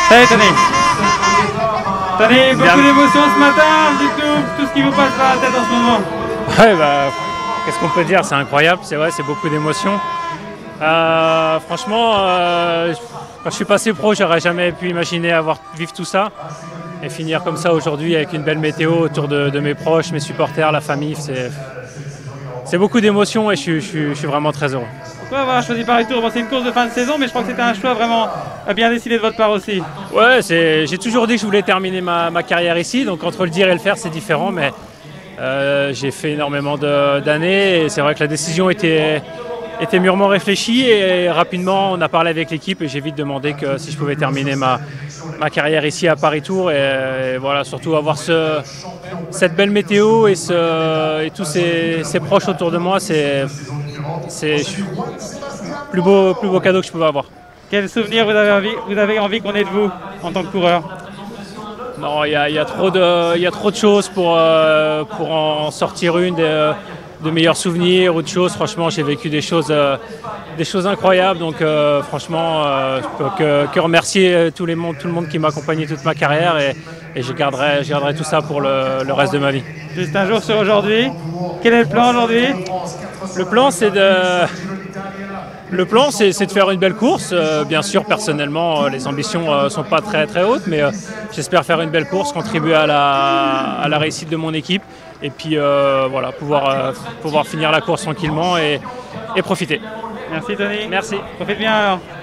Salut Tony. Tony, beaucoup d'émotions ce matin, dites-nous tout ce qui vous passe par la tête en ce moment. Ouais, bah, qu'est-ce qu'on peut dire, c'est incroyable, c'est vrai, c'est beaucoup d'émotions. Franchement, quand je suis passé pro, j'aurais jamais pu imaginer vivre tout ça. Et finir comme ça aujourd'hui avec une belle météo autour de mes proches, mes supporters, la famille, c'est beaucoup d'émotions et je suis vraiment très heureux. Pourquoi avoir choisi Paris Tour? Bon, c'est une course de fin de saison, mais je crois que c'était un choix vraiment bien décidé de votre part aussi. Ouais, j'ai toujours dit que je voulais terminer ma carrière ici, donc entre le dire et le faire, c'est différent, mais j'ai fait énormément d'années et c'est vrai que la décision était mûrement réfléchie et rapidement on a parlé avec l'équipe et j'ai vite demandé que si je pouvais terminer ma carrière ici à Paris Tour et voilà, surtout avoir cette belle météo et tous ces proches autour de moi, c'est le plus beau cadeau que je pouvais avoir. Quel souvenir vous avez envie qu'on ait de vous en tant que coureur? Non, il y a trop de choses pour en sortir une de meilleurs souvenirs ou de choses. Franchement, j'ai vécu des choses incroyables. Donc franchement, je peux que remercier tout le monde qui m'a accompagné toute ma carrière et je garderai tout ça pour le reste de ma vie. Juste un jour sur aujourd'hui, quel est le plan aujourd'hui? Le plan, c'est de faire une belle course. Bien sûr, personnellement, les ambitions ne sont pas très très hautes, mais j'espère faire une belle course, contribuer à la réussite de mon équipe et puis voilà, pouvoir finir la course tranquillement et profiter. Merci Tony. Merci. Profite bien alors.